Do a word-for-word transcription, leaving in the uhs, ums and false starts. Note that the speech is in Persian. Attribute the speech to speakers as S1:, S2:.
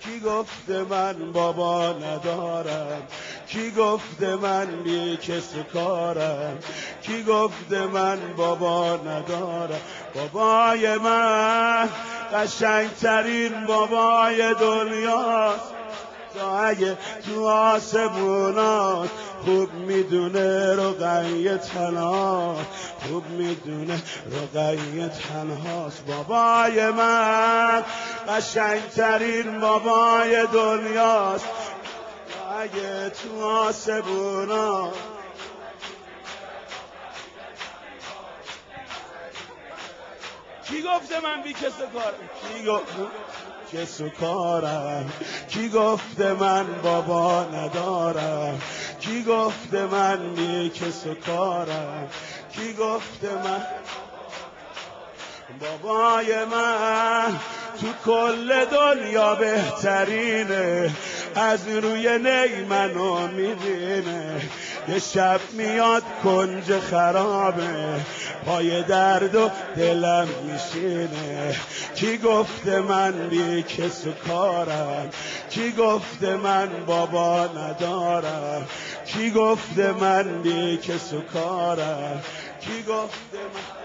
S1: کی گفته من بابا ندارم؟ کی گفته من بی کس و کارم؟ کی گفته من بابا ندارم؟ بابای من قشنگترین بابای دنیاست، تا اگه تو آسمونات خوب میدونه رقیه تنهاست، خوب میدونه رقیه تنهاست. بابای من قشنگترین بابای دنیاست، تا اگه تو آسمونات کی گفته من بی کس و کارم؟ کی گفته کس و کارم؟ کی گفته من بابا ندارم؟ کی گفته من بی کس و کارم؟ کی گفته من بابای من تو کل دنیا بهترینه، از روی نی منو میبینه، یه شب میاد کنج خرابه، پای درد و دلم میشینه. کی گفته من بی کس و کارم؟ کی گفته من بابا ندارم؟ کی گفته من بی کس و کارم؟ کی گفته من